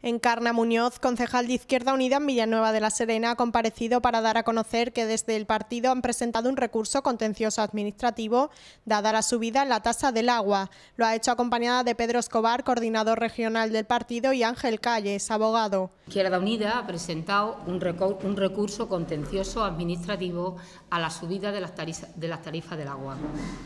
Encarna Muñoz, concejal de Izquierda Unida en Villanueva de la Serena, ha comparecido para dar a conocer que desde el partido han presentado un recurso contencioso administrativo dada la subida en la tasa del agua. Lo ha hecho acompañada de Pedro Escobar, coordinador regional del partido, y Ángel Calles, abogado. Izquierda Unida ha presentado un recurso contencioso administrativo a la subida de las tarifas del agua.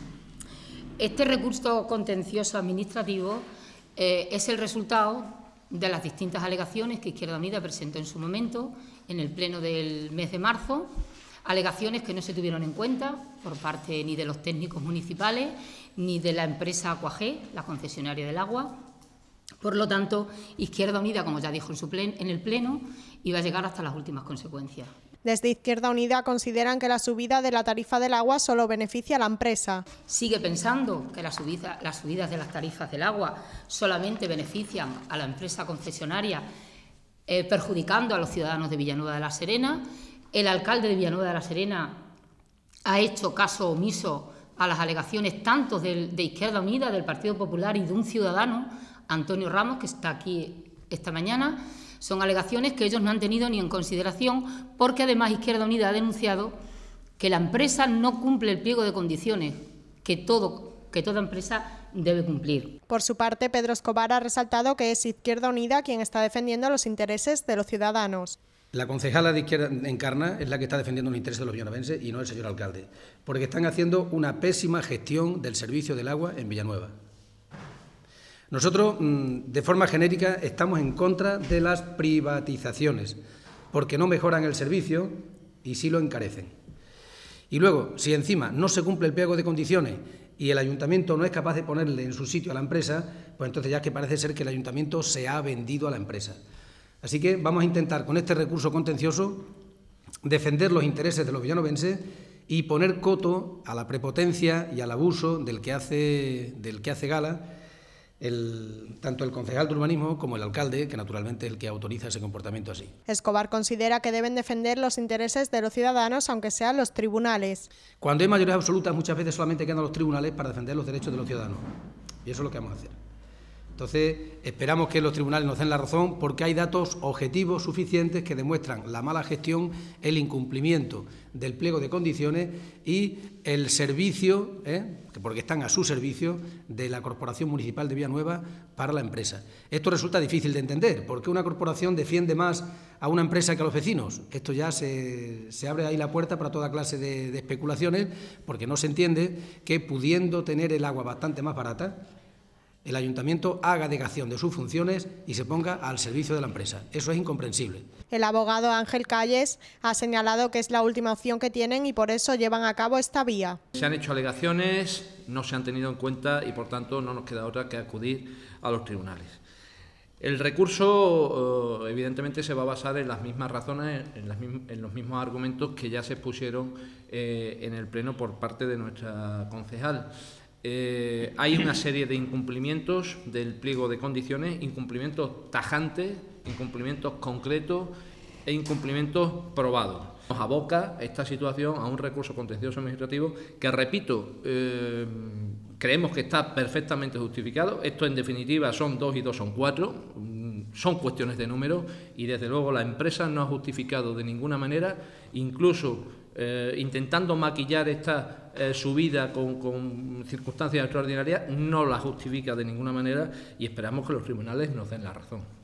Este recurso contencioso administrativo es el resultado de las distintas alegaciones que Izquierda Unida presentó en su momento en el pleno del mes de marzo, alegaciones que no se tuvieron en cuenta por parte ni de los técnicos municipales ni de la empresa Aquagé, la concesionaria del agua. Por lo tanto, Izquierda Unida, como ya dijo en el pleno, iba a llegar hasta las últimas consecuencias. Desde Izquierda Unida consideran que la subida de la tarifa del agua solo beneficia a la empresa. Sigue pensando que las subidas de las tarifas del agua solamente benefician a la empresa concesionaria, perjudicando a los ciudadanos de Villanueva de la Serena. El alcalde de Villanueva de la Serena ha hecho caso omiso a las alegaciones tanto de Izquierda Unida, del Partido Popular y de un ciudadano, Antonio Ramos, que está aquí esta mañana. Son alegaciones que ellos no han tenido ni en consideración, porque además Izquierda Unida ha denunciado que la empresa no cumple el pliego de condiciones que toda empresa debe cumplir. Por su parte, Pedro Escobar ha resaltado que es Izquierda Unida quien está defendiendo los intereses de los ciudadanos. La concejala de Izquierda Encarna es la que está defendiendo los intereses de los villanovenses y no el señor alcalde, porque están haciendo una pésima gestión del servicio del agua en Villanueva. Nosotros, de forma genérica, estamos en contra de las privatizaciones, porque no mejoran el servicio y sí lo encarecen. Y luego, si encima no se cumple el pliego de condiciones y el ayuntamiento no es capaz de ponerle en su sitio a la empresa, pues entonces ya es que parece ser que el ayuntamiento se ha vendido a la empresa. Así que vamos a intentar, con este recurso contencioso, defender los intereses de los villanovenses y poner coto a la prepotencia y al abuso del que hace gala tanto el concejal de urbanismo como el alcalde, que naturalmente es el que autoriza ese comportamiento así. Escobar considera que deben defender los intereses de los ciudadanos, aunque sean los tribunales. Cuando hay mayorías absolutas, muchas veces solamente quedan los tribunales para defender los derechos de los ciudadanos. Y eso es lo que vamos a hacer. Entonces, esperamos que los tribunales nos den la razón, porque hay datos objetivos suficientes que demuestran la mala gestión, el incumplimiento del pliego de condiciones y el servicio, porque están a su servicio, de la Corporación Municipal de Villanueva para la empresa. Esto resulta difícil de entender, porque una corporación defiende más a una empresa que a los vecinos. Esto ya se abre ahí la puerta para toda clase de especulaciones, porque no se entiende que, pudiendo tener el agua bastante más barata, el ayuntamiento haga dejación de sus funciones y se ponga al servicio de la empresa. Eso es incomprensible. El abogado Ángel Calles ha señalado que es la última opción que tienen y por eso llevan a cabo esta vía. Se han hecho alegaciones, no se han tenido en cuenta y por tanto no nos queda otra que acudir a los tribunales. El recurso evidentemente se va a basar en las mismas razones, en los mismos argumentos que ya se expusieron en el pleno por parte de nuestra concejal. Hay una serie de incumplimientos del pliego de condiciones, incumplimientos tajantes, incumplimientos concretos e incumplimientos probados. Nos aboca esta situación a un recurso contencioso administrativo que, repito, creemos que está perfectamente justificado. Esto, en definitiva, son 2 y 2 son 4, son cuestiones de número y, desde luego, la empresa no ha justificado de ninguna manera, incluso intentando maquillar esta subida con circunstancias extraordinarias, no la justifica de ninguna manera y esperamos que los tribunales nos den la razón.